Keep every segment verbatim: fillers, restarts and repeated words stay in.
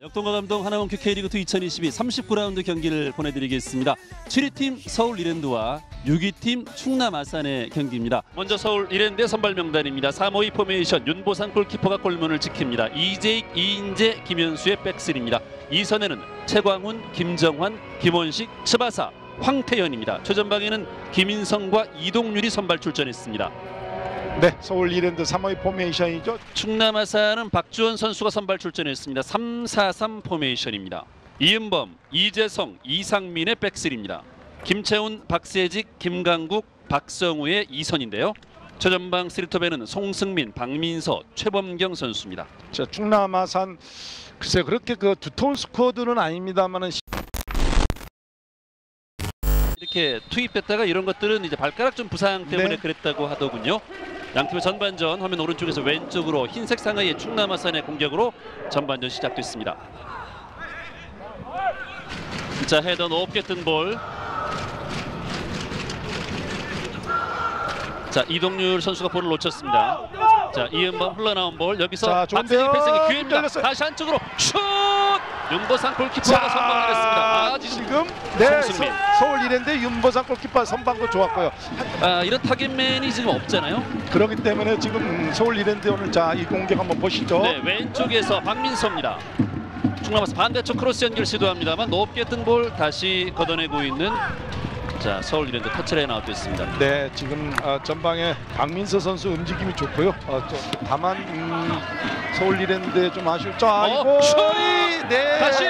역동과 감동 하나원큐 K리그투 이천이십이 삼십구 라운드 경기를 보내드리겠습니다. 칠 위 팀 서울 이랜드와 육 위 팀 충남 아산의 경기입니다. 먼저 서울 이랜드의 선발 명단입니다. 삼 오이 포메이션 윤보상 골키퍼가 골문을 지킵니다. 이재익, 이인재, 김현수의 백스리입니다. 이 선에는 최광훈, 김정환, 김원식, 츠바사, 황태현입니다. 최전방에는 김인성과 이동률이 선발 출전했습니다. 네, 서울 이랜드 삼 오이 포메이션이죠. 충남 아산은 박주원 선수가 선발 출전했습니다. 삼 사 삼 포메이션입니다. 이은범, 이재성, 이상민의 백스리입니다. 김채훈, 박세직, 김강국, 박성우의 이 선인데요. 최전방 쓰리톱에는 송승민, 박민서, 최범경 선수입니다. 자, 충남 아산 글쎄 그렇게 그 두터운 스쿼드는 아닙니다만은 이렇게 투입됐다가 이런 것들은 이제 발가락 좀 부상 때문에 네. 그랬다고 하더군요. 양팀의 전반전 화면 오른쪽에서 왼쪽으로 흰색 상하이의 충남 아산의 공격으로 전반전 시작됐습니다. 자, 헤더 높게 뜬 볼. 자, 이동률 선수가 볼을 놓쳤습니다. 자, 이은범 흘러나온 볼 여기서 박세진 패스의 기회입니다. 열렸어요. 다시 안쪽으로 슛! 윤보상 골키퍼가 선방을 했습니다. 아, 지금, 지금 네, 송승민. 서, 서울 이랜드 윤보상 골키퍼 선방도 좋았고요. 아, 이런 타겟맨이 지금 없잖아요. 그렇기 때문에 지금 서울 이랜드 오늘 자, 이 공격 한번 보시죠. 네, 왼쪽에서 박민서입니다. 충남아산 반대쪽 크로스 연결 시도합니다만 높게 뜬 볼 다시 걷어내고 있는 자, 서울 이랜드 터치라인 아웃됐습니다. 네, 지금 어, 전방에 박민서 선수 움직임이 좋고요. 어, 저, 다만 음, 서울 이랜드에 좀 아쉬울 자, 어, 이 네. 다시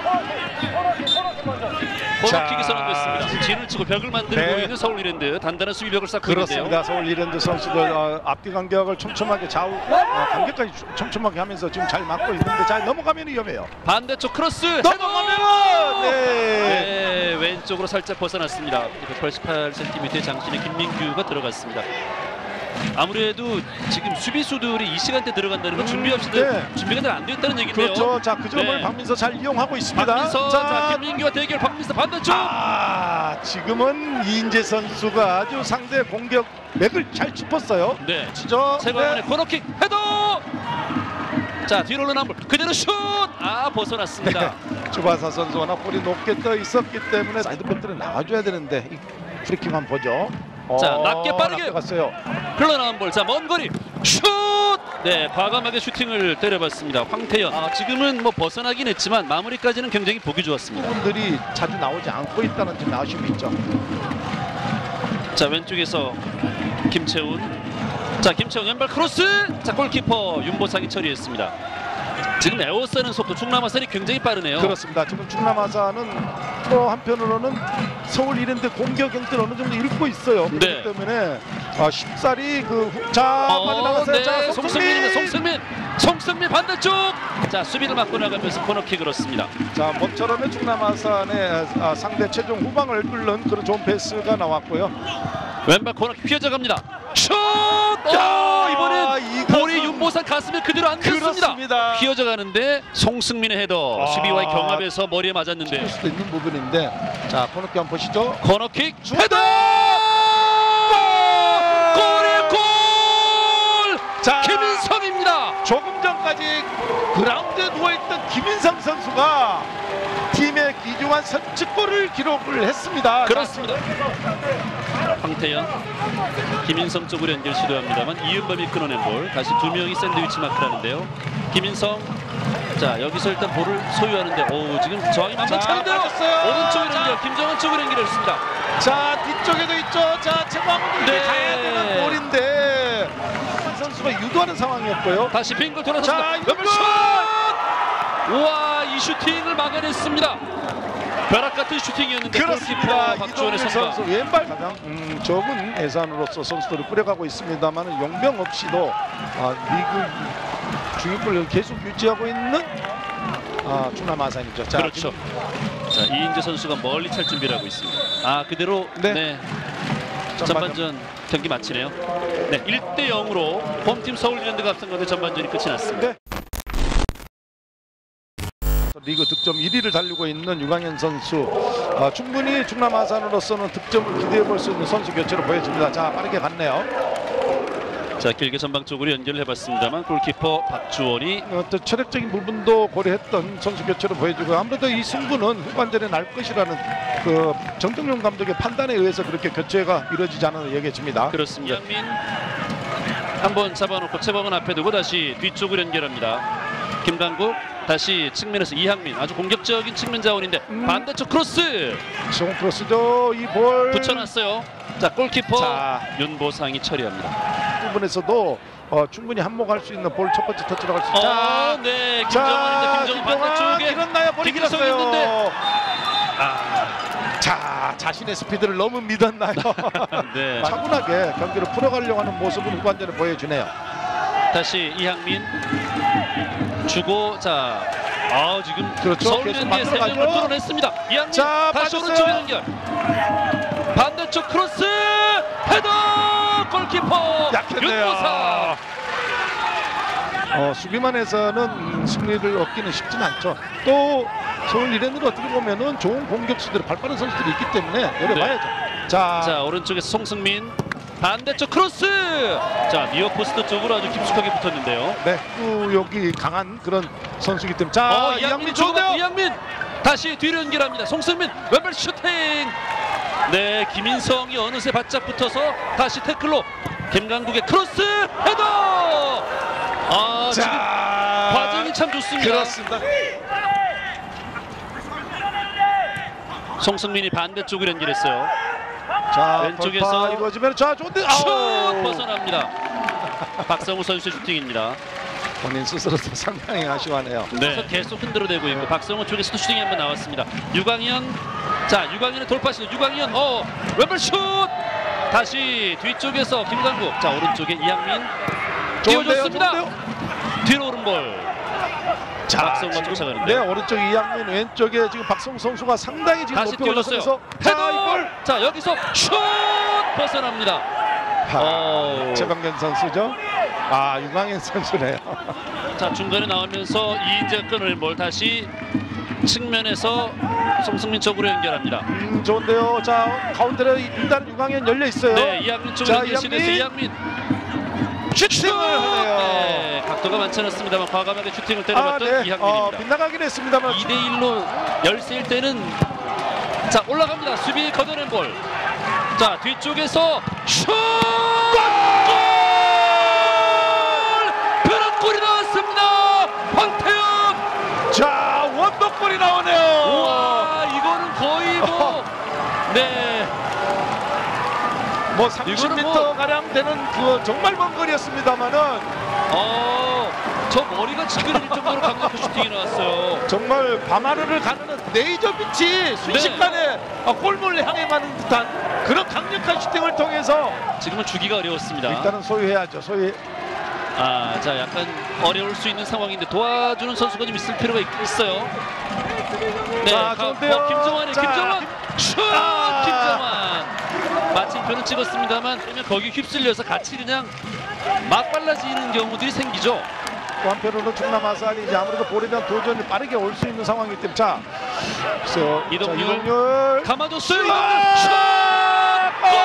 코너킥이 선언됐습니다. 진을 치고 벽을 만들고 네. 있는 서울 이랜드 단단한 수비벽을 쌓고 있는데요. 그렇습니다. 서울 이랜드 선수들 어, 앞뒤 간격을 촘촘하게 좌우 어, 간격까지 촘촘하게 하면서 지금 잘 막고 있는데 잘 넘어가면 위험해요. 반대쪽 크로스 넘어가면 네. 네, 왼쪽으로 살짝 벗어났습니다. 백팔십팔 센티미터의 장신의 김민규가 들어갔습니다. 아무래도 지금 수비수들이 이 시간대 들어간다는 건 준비 없이 네. 준비가 잘 안 됐다는 얘기인데요. 그렇죠. 자, 그 점을 네. 박민서 잘 이용하고 있습니다. 박민서, 자, 자, 김민규와 대결. 박민서 반대쪽. 아, 지금은 이인재 선수가 아주 상대 공격 맥을 잘 짚었어요. 네. 치죠. 최광훈의 네. 코너킥 헤더. 자, 뒤로 올라온 볼 그대로 슛. 아, 벗어났습니다. 네. 주바사 선수 워낙 볼이 높게 떠 있었기 때문에 사이드백들은 나와줘야 되는데 이 프리킥 한번 보죠. 자, 어, 낮게 빠르게 갔어요. 흘러나온 볼. 자, 먼 거리 슛. 네, 과감하게 슈팅을 때려봤습니다. 황태현. 아, 지금은 뭐 벗어나긴 했지만 마무리까지는 굉장히 보기 좋았습니다. 분들이 자주 나오지 않고 있다는 좀 아쉬움이 있죠. 자, 왼쪽에서 김채훈. 자, 김채훈 왼발 크로스. 자, 골키퍼 윤보상이 처리했습니다. 지금 에워싸는 속도 충남 아산이 굉장히 빠르네요. 그렇습니다. 지금 충남 아산은 또 한편으로는 서울 이랜드 공격 형태를 어느 정도 읽고 있어요. 그렇기 네. 때문에 아, 쉽사리 그 자, 어, 빠져나갔어요. 네, 자, 송승민입니다. 송승민. 송승민. 송승민 반대쪽. 자, 수비를 막고 나가면서 코너킥을 얻습니다. 자, 모처럼의 충남 아산의 아, 상대 최종 후방을 뚫는 그런 좋은 패스가 나왔고요. 왼발 코너킥 휘어져 갑니다. 슛! 야, 오, 이번엔 이것은- 볼이 윤보상 가슴에 그대로 안 닿습니다. 그렇습니다. 휘어져 가는데 송승민의 헤더. 아, 수비와의 경합에서 머리에 맞았는데. 칠 수도 있는 부분인데. 자, 코너킥 한번 보시죠. 코너킥 주- 헤더! 골의 골! 자, 김인성입니다. 조금 전까지 그라운드에 누워있던 김인성 선수가 팀의 귀중한 선취골을 기록을 했습니다. 그렇습니다. 황태현, 김인성 쪽으로 연결 시도합니다만 이은범이 끊어낸 볼. 다시 두 명이 샌드위치 마크를 하는데요. 김인성. 자, 여기서 일단 볼을 소유하는데 오, 지금 저항이 만만치 않은데요. 오른쪽으로 연결. 김정은 쪽으로 연결했습니다. 자, 뒤쪽에도 있죠. 자, 최광훈이 네. 가야 되는 볼인데 선수가 유도하는 상황이었고요. 다시 빙글 돌아섰습니다. 자, 연결 슛! 우와, 이 슈팅을 막아냈습니다. 벼락 같은 슈팅이었는데 그렇습니다. 골키퍼 박주원의 이동률 선방. 선수 왼발 가장 음, 적은 예산으로서 선수들을 꾸려가고 있습니다만 용병 없이도 아, 리그 중위권을 계속 유지하고 있는 아, 충남 아산이죠. 자, 그렇죠. 자, 이인재 선수가 멀리 찰 준비를 하고 있습니다. 아, 그대로 네, 네. 전반전 경기 마치네요. 네, 일 대 영으로 홈팀 서울 이랜드가 앞선 가운데 전반전이 끝이 났습니다. 네. 리그 득점 일 위를 달리고 있는 유강현 선수 어, 충분히 충남 아산으로서는 득점을 기대해 볼 수 있는 선수 교체로 보여집니다. 자, 빠르게 갔네요. 자, 길게 전방 쪽으로 연결을 해봤습니다만 골키퍼 박주원이 어떤 체력적인 부분도 고려했던 선수 교체를 보여주고 아무래도 이 승부는 후반전에 날 것이라는 그 정동영 감독의 판단에 의해서 그렇게 교체가 이루어지지 않았나 얘기해집니다. 그렇습니다. 이양민 한번 잡아놓고 채범은 앞에 두고 다시 뒤쪽으로 연결합니다. 김강국 다시 측면에서 이항민 아주 공격적인 측면 자원인데 음. 반대쪽 크로스 송 크로스죠. 이 볼 붙여놨어요. 자, 골키퍼 자. 윤보상이 처리합니다. 부분에서도 어, 충분히 한몫할 수 있는 볼 첫 번째 터치로 갈 수 있죠. 어, 네, 김정환인데 김정환 반대쪽에 길었나요? 볼이 김민성 길었어요. 있는데. 아, 자, 자신의 스피드를 너무 믿었나요? 네. 차분하게 경기를 풀어가려고 하는 모습은 후반전에 보여주네요. 다시 이항민 주고 자, 아 지금 그렇죠. 서울랜드의 계속 세 명을 만들어가죠. 뚫어냈습니다. 이항민 자, 다시 빠졌어요. 오른쪽 연결. 반대쪽 크로스 헤더 골키퍼 약했네요. 윤보상. 어, 수비만 해서는 승리를 얻기는 쉽진 않죠. 또 서울 이랜드는 어떻게 보면은 좋은 공격수들, 발빠른 선수들이 있기 때문에 노려봐야죠. 자, 자, 오른쪽에서 송승민 반대쪽 크로스. 자, 니어포스트 쪽으로 아주 깊숙하게 붙었는데요. 네, 구욕이 강한 그런 선수이기 때문에 자, 어, 이항민 이항민 좋은데요. 좋은데요. 이항민 다시 뒤로 연결합니다. 송승민 왼발 슈팅. 네, 김인성이 어느새 바짝 붙어서 다시 태클로 김강국의 크로스 헤더. 아, 지금 자, 과정이 참 좋습니다. 그렇습니다. 송승민이 반대쪽으로 연결했어요. 자, 왼쪽에서 돌파 이루어지면 자, 좋은데 슛 아우. 벗어납니다. 박성우 선수의 슈팅입니다. 본인 스스로도 상당히 아쉬워하네요. 네. 계속 흔들어대고 있고 박성호 쪽에서도 슈팅이 한번 나왔습니다. 유광현, 자 유광현의 돌파 시도. 유광현, 어 왼발 슛. 다시 뒤쪽에서 김강국. 자 오른쪽에 이항민 띄워줬습니다. 뒤로 오른볼. 자, 박성호가 지금, 쫓아가는데. 네, 오른쪽 이항민, 왼쪽에 지금 박성우 선수가 상당히 지금 다시 높이 띄워줬어요. 올라서면서 헤더. 자 여기서 슛 벗어납니다. 어. 최방현 선수죠. 아, 유광현 선수네요. 자 중간에 나오면서 이재근을 뭘 다시 측면에서 송승민 쪽으로 연결합니다. 음, 좋은데요. 자, 가운데로 일단 유광현 열려 있어요. 네, 이항민 쪽으로 자, 연결시돼서 이항민 슈팅을 하네요. 네, 각도가 많지 않았습니다. 과감하게 슈팅을 아, 때려봤던 네. 어, 이항민입니다. 빗나가긴 했습니다만 이 대 일로 열세일 때는 자 올라갑니다. 수비 걷어낸 볼. 자 뒤쪽에서 슛! 골! 벼락골이 나왔습니다. 황태영. 자, 원더골이 나오네요. 우와 이거는 거의 뭐 네. 뭐 삼십 미터 뭐- 가량 되는 그 정말 먼 거리였습니다만은 어, 저 머리가 찌그러질 정도로 강력한 슈팅이 나왔어요. 정말 밤하늘을 가르는 레이저 빛이 순식간에 네. 골문을 향해 가는 듯한 그런 강력한 슈팅을 통해서 지금은 주기가 어려웠습니다. 일단은 소유해야죠. 소유. 아, 자 약간 어려울 수 있는 상황인데 도와주는 선수가 좀 있을 필요가 있, 있어요. 네, 자, 가, 좋은데요. 어, 김정환이 자, 김정환 슛! 아. 김정환 마침표는 찍었습니다만 그러면 거기 휩쓸려서 같이 그냥 막 빨라지는 경우들이 생기죠. 또 한편으로는 충남 아산이 이제 아무래도 볼에 대한 도전이 빠르게 올 수 있는 상황이기 때문에 자, 글쎄요. 이동률. 자, 이동률. 감아줬어요. 슛! 슛! 골!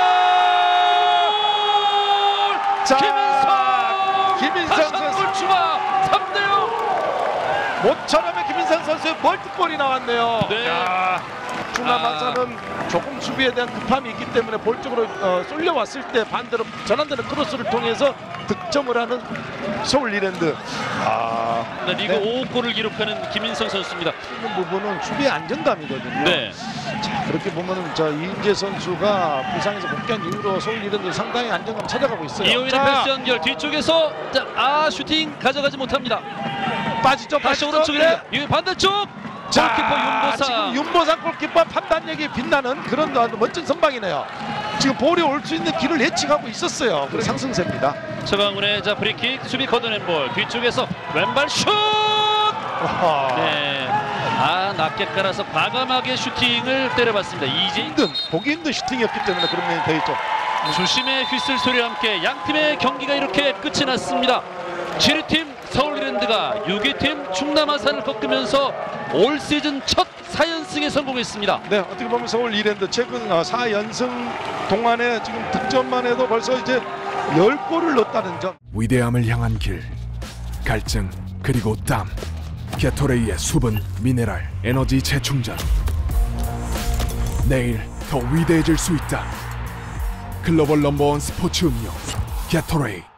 자, 김인성! 김인성 다시 한골 선수. 추가 삼 대 영. 모처럼의 김인성 선수의 멀티골이 나왔네요. 네. 야, 충남 아. 아산은 조금 수비에 대한 급함이 있기 때문에 볼 쪽으로 어, 쏠려왔을 때 반대로 전환되는 크로스를 통해서 득점을 하는 서울 이랜드. 아, 네, 리그 네. 오 골을 기록하는 김인성 선수입니다. 이 부분은 수비의 안정감이거든요. 네. 자, 그렇게 보면은 저 이인재 선수가 부상에서 복귀한 이후로 서울 이랜드 상당히 안정감 찾아가고 있어요. 이호인의 자, 패스 연결 뒤쪽에서 자, 아 슈팅 가져가지 못합니다. 빠지죠. 다시 빠지죠. 오른쪽에 이 반대쪽 자, 골키퍼 윤보상. 지금 윤보상 골키퍼 판단력이 빛나는 그런 아주 멋진 선방이네요. 지금 볼이 올 수 있는 길을 예측하고 있었어요. 그래서 상승세입니다. 최강훈의 자 프리킥 수비 걷어낸 볼 뒤쪽에서 왼발 슛. 와하. 네. 아 낮게 깔아서 과감하게 슈팅을 때려봤습니다. 이제 힘든 보기 힘든 슈팅이었기 때문에 그런 면이 돼 있죠. 주심의 휘슬 소리와 함께 양 팀의 경기가 이렇게 끝이 났습니다. 칠 위 팀 서울 이랜드가 육 위 팀 충남 아산을 꺾으면서 올 시즌 첫 사 연승에 성공했습니다. 네, 어떻게 보면 서울 이랜드 최근 사 연승 동안에 지금 득점만 해도 벌써 이제 열 골을 넣었다는 점. 위대함을 향한 길, 갈증 그리고 땀. 게토레이의 수분, 미네랄, 에너지 재충전. 내일 더 위대해질 수 있다. 글로벌 넘버원 스포츠 음료 게토레이.